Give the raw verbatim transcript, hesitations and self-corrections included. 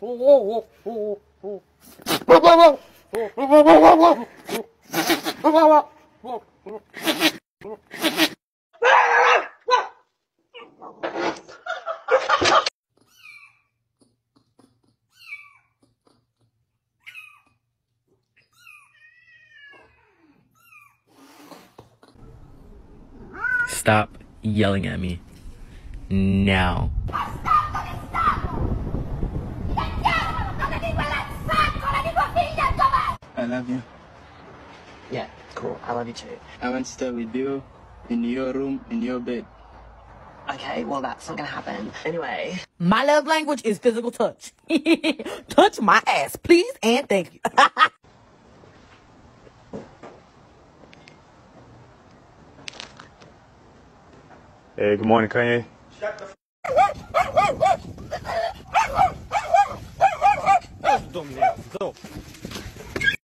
Stop yelling at me. Now. I love you. Yeah, cool. I love you too. I want to stay with you in your room, in your bed. Okay, well, that's not gonna happen. Anyway. My love language is physical touch. Touch my ass, please, and thank you. Hey, good morning, Kanye. Shut the f-